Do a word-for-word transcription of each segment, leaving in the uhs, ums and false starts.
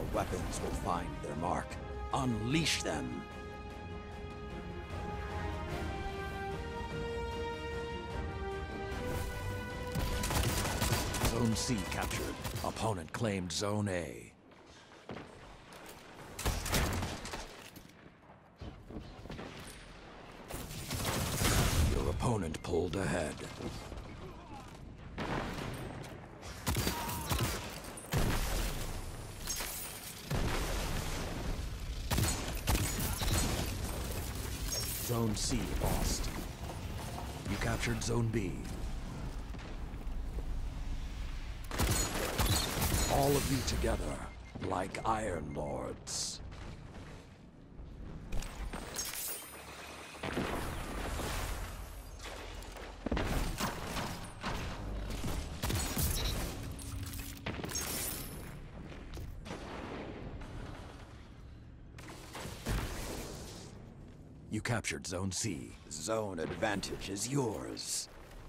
weapons will find their mark. Unleash them! Zone C captured. Opponent claimed Zone A. Your opponent pulled ahead. Zone C lost. You captured Zone B. All of you together, like Iron Lords. You captured Zone C. Zone advantage is yours.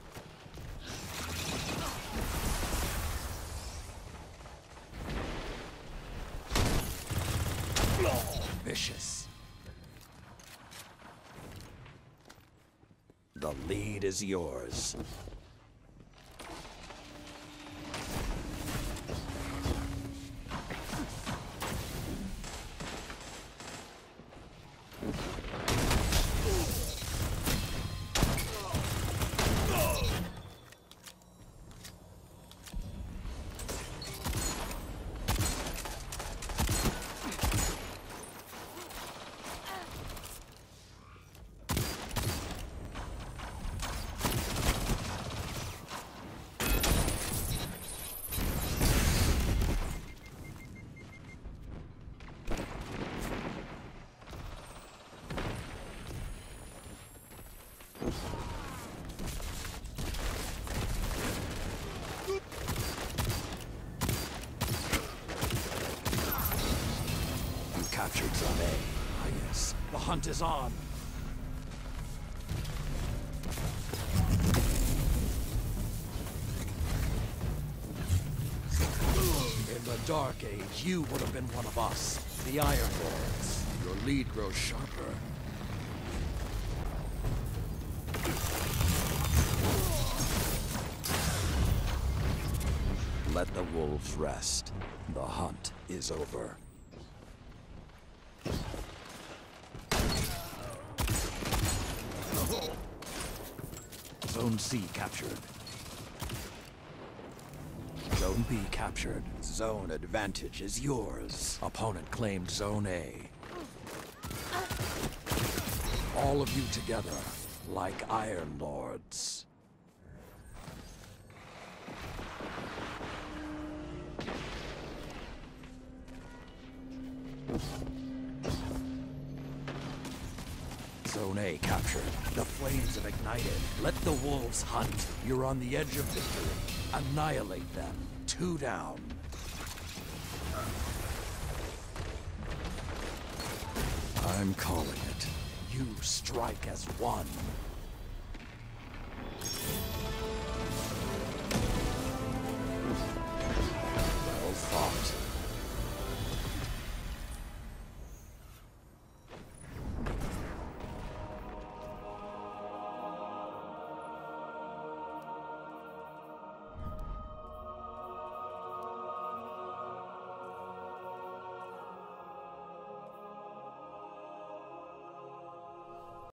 Vicious. The lead is yours. Captured Zone A. Ah, yes. The hunt is on. In the Dark Age, you would have been one of us, the Iron Lords. Your lead grows sharper. Let the wolves rest. The hunt is over. Zone C captured. Zone B captured. Zone advantage is yours. Opponent claimed Zone A. All of you together, like Iron Lords. Zone A captured. The flames have ignited. Let the wolves hunt. You're on the edge of victory. Annihilate them. Two down. I'm calling it. You strike as one.